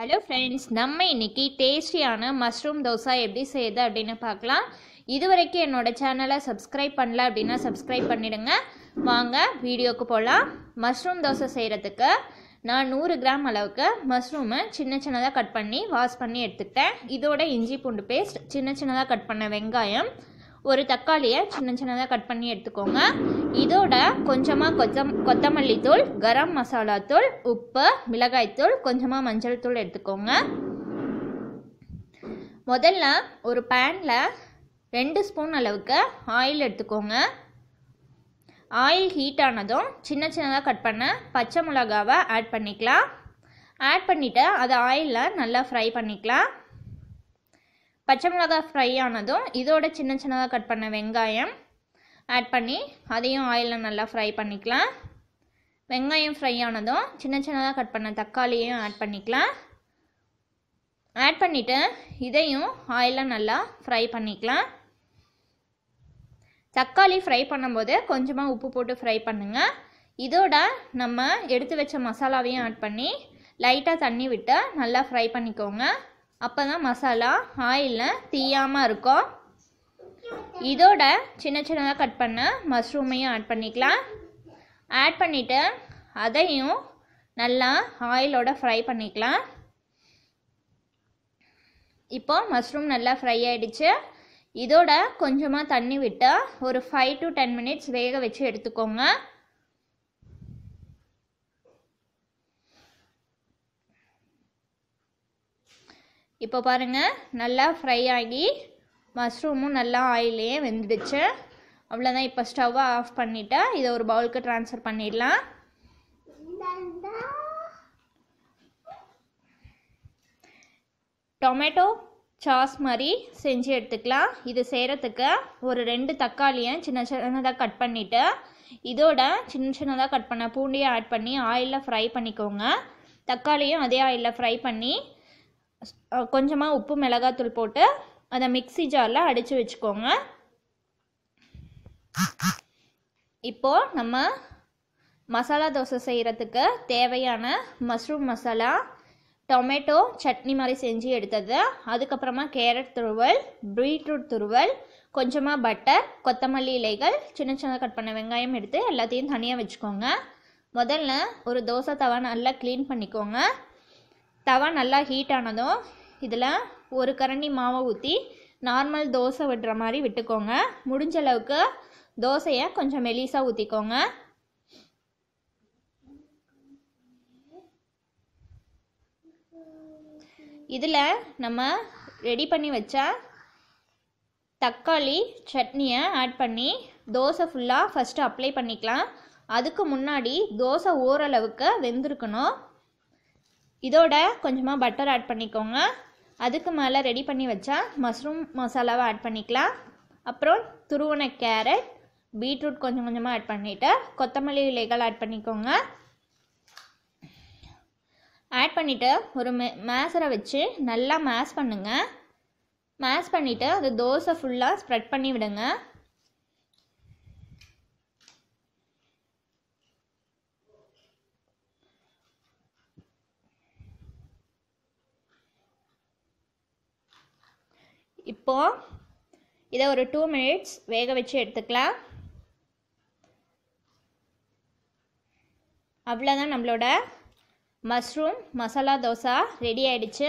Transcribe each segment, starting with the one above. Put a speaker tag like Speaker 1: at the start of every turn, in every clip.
Speaker 1: Hello friends, நம்ம இன்னைக்கு டேஸ்டியான மஷ்ரூம் தோசை எப்படி செய்யுது அப்படின்னு பார்க்கலாம். இது வரைக்கும் என்னோடய சேனலை சப்ஸ்கிரைப் பண்ணல அப்படின்னா சப்ஸ்கிரைப் பண்ணிவிடுங்க. வாங்க வீடியோக்கு போகலாம். மஷ்ரூம் தோசை செய்கிறதுக்கு நான் 100 கிராம் அளவுக்கு மஷ்ரூமை சின்ன சின்னதாக கட் பண்ணி வாஷ் பண்ணி எடுத்துக்கிட்டேன். இதோட இஞ்சி பூண்டு பேஸ்ட், சின்ன சின்னதாக கட் பண்ண வெங்காயம், ஒரு தக்காளியை சின்ன சின்னதாக கட் பண்ணி எடுத்துக்கோங்க. இதோட கொஞ்சமாக கொத்தமல்லி தூள், கரம் மசாலா தூள், உப்பு, மிளகாய்த்தூள், கொஞ்சமாக மஞ்சள் தூள் எடுத்துக்கோங்க. முதல்ல ஒரு பேனில் 2 ஸ்பூன் அளவுக்கு ஆயில் எடுத்துக்கோங்க. ஆயில் ஹீட் ஆனதும் சின்ன சின்னதாக கட் பண்ண பச்சை மிளகாவை ஆட் பண்ணிக்கலாம். ஆட் பண்ணிவிட்டு அதை ஆயிலில் நல்லா ஃப்ரை பண்ணிக்கலாம். பச்சை மிளகாய் ஃப்ரை ஆனதும் இதோட சின்ன சின்னதாக கட் பண்ண வெங்காயம் ஆட் பண்ணி அதையும் ஆயிலில் நல்லா ஃப்ரை பண்ணிக்கலாம். வெங்காயம் ஃப்ரை ஆனதும் சின்ன சின்னதாக கட் பண்ண தக்காளியையும் ஆட் பண்ணிக்கலாம். ஆட் பண்ணிவிட்டு இதையும் ஆயிலில் நல்லா ஃப்ரை பண்ணிக்கலாம். தக்காளி ஃப்ரை பண்ணும்போது கொஞ்சமாக உப்பு போட்டு ஃப்ரை பண்ணுங்கள். இதோட நம்ம எடுத்து வச்ச மசாலாவையும் ஆட் பண்ணி லைட்டாக தண்ணி விட்டு நல்லா ஃப்ரை பண்ணிக்கோங்க. அப்போ தான் மசாலா ஆயிலில் தீயாமல் இருக்கும். இதோட சின்ன சின்னதாக கட் பண்ண மஷ்ரூமையும் ஆட் பண்ணிக்கலாம். ஆட் பண்ணிவிட்டு அதையும் நல்லா ஆயிலோட ஃப்ரை பண்ணிக்கலாம். இப்போது மஷ்ரூம் நல்லா ஃப்ரை ஆகிடுச்சு. இதோட கொஞ்சமாக தண்ணி விட்டு ஒரு 5 to 10 மினிட்ஸ் வேக வச்சு எடுத்துக்கோங்க. இப்போ பாருங்கள், நல்லா ஃப்ரை ஆகி மஷ்ரூமும் நல்லா ஆயிலே வெந்துடுச்சு. அவ்வளோதான். இப்போ ஸ்டவ்வை ஆஃப் பண்ணிவிட்டு இதை ஒரு பவுலுக்கு ட்ரான்ஸ்ஃபர் பண்ணிடலாம். டொமேட்டோ சாஸ் மாதிரி செஞ்சு எடுத்துக்கலாம். இது செய்கிறதுக்கு ஒரு 2 தக்காளியை சின்ன சின்னதாக கட் பண்ணிவிட்டு இதோட சின்ன சின்னதாக கட் பண்ண பூண்டியை ஆட் பண்ணி ஆயிலில் ஃப்ரை பண்ணிக்கோங்க. தக்காளியும் அதே ஆயிலில் ஃப்ரை பண்ணி கொஞ்சமாக உப்பு மிளகாத்தூள் போட்டு அதை மிக்ஸி ஜாரில் அடித்து வச்சுக்கோங்க. இப்போது நம்ம மசாலா தோசை செய்கிறதுக்கு தேவையான மஷ்ரூம் மசாலா, டொமேட்டோ சட்னி மாதிரி செஞ்சு எடுத்தது, அதுக்கப்புறமா கேரட் துருவல், பீட்ரூட் துருவல், கொஞ்சமாக பட்டர், கொத்தமல்லி இலைகள், சின்ன சின்ன கட் பண்ண வெங்காயம் எடுத்து எல்லாத்தையும் தனியாக வச்சுக்கோங்க. முதல்ல ஒரு தோசை தவா நல்லா க்ளீன் பண்ணிக்கோங்க. தவா நல்லா ஹீட் ஆனதும் இதில் ஒரு கரண்டி மாவை ஊற்றி நார்மல் தோசை விடுற மாதிரி விட்டுக்கோங்க. முடிஞ்ச அளவுக்கு தோசையை கொஞ்சம் மெலிசாக ஊற்றிக்கோங்க. இதில் நம்ம ரெடி பண்ணி வச்ச தக்காளி சட்னியை ஆட் பண்ணி தோசை ஃபுல்லாக ஃபஸ்ட்டு அப்ளை பண்ணிக்கலாம். அதுக்கு முன்னாடி தோசை ஓரளவுக்கு வெந்திருக்கணும். இதோட கொஞ்சமாக பட்டர் ஆட் பண்ணிக்கோங்க. அதுக்கு மேலே ரெடி பண்ணி வச்சா மஷ்ரூம் மசாலாவை ஆட் பண்ணிக்கலாம். அப்புறம் துருவன கேரட், பீட்ரூட் கொஞ்சம் கொஞ்சமாக ஆட் பண்ணிவிட்டு கொத்தமல்லி இலைகள் ஆட் பண்ணிக்கோங்க. ஆட் பண்ணிவிட்டு ஒரு மேசரை வச்சு நல்லா மேஷ் பண்ணுங்கள். மேஷ் பண்ணிவிட்டு அது தோசை ஃபுல்லாக ஸ்ப்ரெட் பண்ணி விடுங்க. இப்போது இதை ஒரு 2 மினிட்ஸ் வேக வச்சு எடுத்துக்கலாம். அவ்வளோதான், நம்மளோட மஷ்ரூம் மசாலா தோசை ரெடி ஆகிடுச்சு.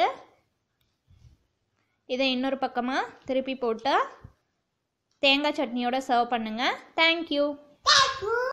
Speaker 1: இதை இன்னொரு பக்கமாக திருப்பி போட்டு தேங்காய் சட்னியோடு சர்வ் பண்ணுங்கள். தேங்க்யூ.